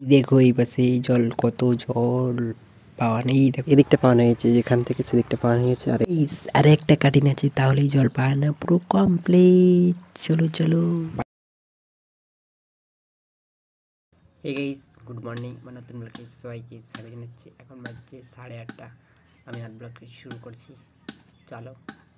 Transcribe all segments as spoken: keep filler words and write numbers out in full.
দেখো এই পাশে জল, কত জল পাওয়া নেই। দেখো এদিকটা পাওয়া হয়েছে, যেখান থেকে সেদিকটা পাওয়া হয়েছে। আর আর একটা কাটিং আছে, তাহলেই জল পাওয়া না পুরো কমপ্লিট। চলো চলো। Hey guys, good morning. মানে নতুন ব্লগে সবাইকে স্বাগত জানাচ্ছি। এখন বাজছে সাড়ে আটটা। আমি আট ব্লগটি শুরু করছি, চলো।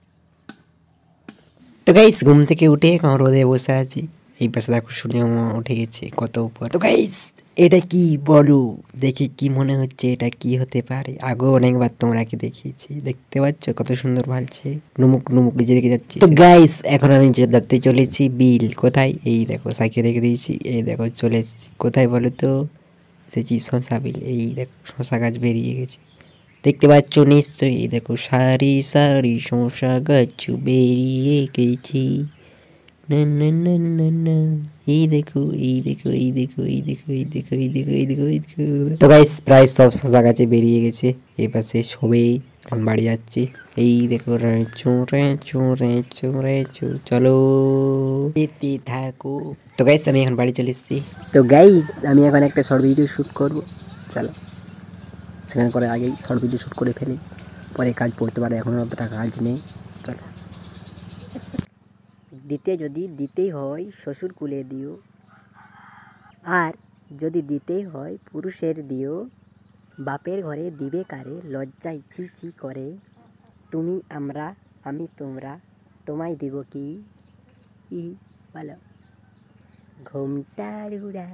তো গাইস, ঘুম থেকে উঠে এখন রোদে বসে আছি। এই পাশে দেখো সূর্য মামা উঠে গেছে কত উপর। তো গাইস, এটা কি বলো, দেখে কি মনে হচ্ছে, এটা কি হতে পারে? আগেও অনেকবার তোমরাকে দেখিয়েছি, দেখতে পাচ্ছ কত সুন্দর ভালছে, নুমুক নুমুক নিজে দেখে যাচ্ছি। তো গাইস, এখন আমি যেতে চলেছি বিল। কোথায়? এই দেখো সাইকেল রেখে দিয়েছি। এই দেখো চলে এসেছি কোথায় বলো তো? এসেছি শশা বিল। এই দেখো শশা গাছ বেরিয়ে গেছে, দেখতে পাচ্ছ নিশ্চয়ই। এই দেখো সারি সারি শশা গাছ বেরিয়ে গেছি। না না না না না, এই দেখো এই দেখো এই দেখো এই দেখো এই দেখো এই দেখো এই দেখো এই দেখো। তো গাইস, প্রায় সব শশা গাছে বেরিয়ে গেছে। এই পাশে সবেই এখন বাড়ি যাচ্ছি। এই দেখো রেঁচো রেঁচো রেঁচো রেঁচো, চলো যেতে থাকো। তো গাইস, আমি এখন বাড়ি চলে এসেছি। তো গাইস, আমি এখন একটা শর্ট ভিডিও শ্যুট করবো, চলো। সেখানে করে আগেই শর্ট ভিডিও শ্যুট করে ফেলি, পরে কাজ পড়তে পারে, এখন অতটা কাজ নেই, চলো। দিতে যদি দিতেই হয় শ্বশুর কুলে দিও, আর যদি দিতেই হয় পুরুষের দিও, বাপের ঘরে দিবে কারে লজ্জায় ছি ছি করে। তুমি আমরা আমি তোমরা, তোমায় দিব কি ই বলো, ঘুমটা উড়া।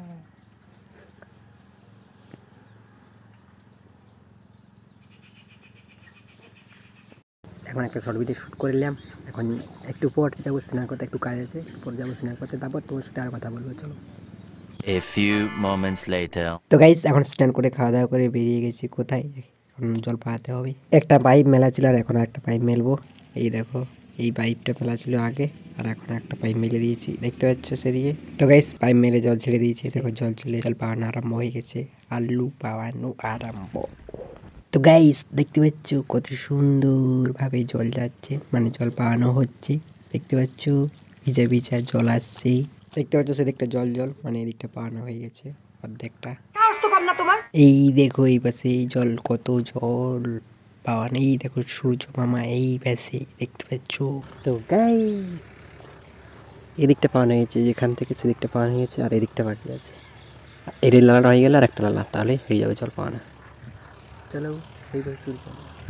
এখন একটা শর্ট ভিডিও শ্যুট করে নিলাম। এখন একটু পর যাবো স্নান করতে, একটু কাজ আছে, পর যাবো স্নান করতে, তারপর তোমার সাথে আর কথা বলবো, চলো। A few moments later. তো গাইস, এখন স্নান করে খাওয়া দাওয়া করে বেরিয়ে গেছি। কোথায়? এখন জল পাহাতে হবে। একটা পাইপ মেলা ছিল, আর এখন একটা পাইপ মেলবো। এই দেখো, এই পাইপটা মেলা ছিল আগে, আর এখন একটা পাইপ মেলে দিয়েছি, দেখতে পাচ্ছ সেদিকে। তো গাইস, পাইপ মেলে জল ছেড়ে দিয়েছি। দেখো জল চলে, জল পাওয়ানো আরম্ভ হয়ে গেছে, আলু পাওয়ানো আরম্ভ। তো গাইস, দেখতে পাচ্ছ কত সুন্দর ভাবে জল যাচ্ছে, মানে জল পাওয়ানো হচ্ছে, দেখতে পাচ্ছ ভিজা ভিজা জল আসছে, দেখতে পাচ্ছ সেদিকটা জল জল, মানে এদিকটা পাওয়ানো হয়ে গেছে অর্ধেকটা। এই দেখো এই পাশে এই জল, কত জল পাওয়া নেই। দেখো সূর্য মামা এই পাশে, দেখতে পাচ্ছ। তো গাইস, এদিকটা পাওয়ানো হয়েছে, যেখান থেকে সেদিকটা পাওয়ানো হয়েছে, আর এদিকটা বাকি আছে। এর লালা হয়ে গেলে আর একটা লালা, তাহলে হয়ে যাবে জল পাওয়ানো। চলো সেই পাশে সূর্য।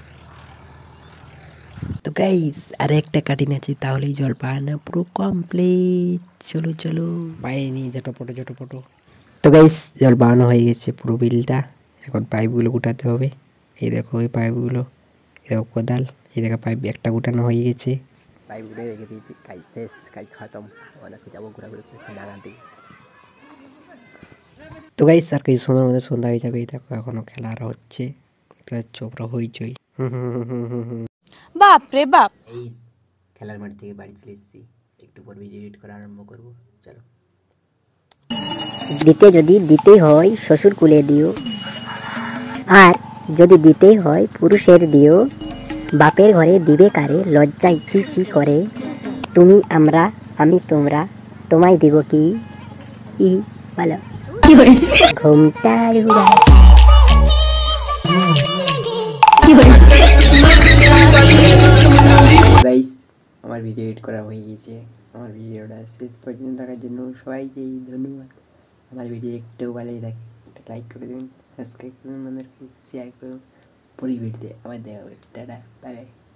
তো গাইস, আর একটা কাটিং আছে, তাহলেই জল পাওয়ানো পুরো কমপ্লিট। চলো চলো, পাইনি ঝটপটো ঝটপটো। তো গাইস, জল বানানো হয়ে গেছে পুরো বিলটা। এখন পাইপগুলো গুটাতে হবে। এই দেখো ওই পাইপগুলো, এই দেখো কোদাল, এই দেখো পাইপ একটা গুটানো হয়ে গেছে। পাইপগুলো রেখে দিয়েছি, কাজ শেষ, কাজ খতম। অনেক যাবো ঘোরাঘুরি করতে নাগান দিকে। তো গাইস, আর কিছু সময়ের মধ্যে সন্ধ্যা হয়ে যাবে। এই দেখো এখনো খেলা আরো হচ্ছে, দেখতে পাচ্ছ পুরো হইচই। বাপ রে বাপ। এই খেলার মাঠ থেকে বাড়ি চলে এসেছি, একটু পর ভিডিও এডিট করা আরম্ভ করবো, চলো। দিতে যদি দিতেই হয় শ্বশুর কুলে দিও, আর যদি দিতেই হয় পুরুষের দিও, বাপের ঘরে দিবে কারে লজ্জায় ছি ছি করে। তুমি আমরা আমি তোমরা, তোমায় দিব কি ই বলো, ঘুমটা উড়া। গাইস, আমার ভিডিও এডিট করা হয়ে গেছে। আমার ভিডিওটা শেষ পর্যন্ত দেখার জন্য সবাইকে ধন্যবাদ। আমার ভিডিও একটু ভালোই থাকে, একটা লাইক করে দেবেন, সাবস্ক্রাইব করুন, আমাদেরকে শেয়ার করুন। পরে ভিডিওতে আবার দেখা হবে, টাটা, বাই বাই।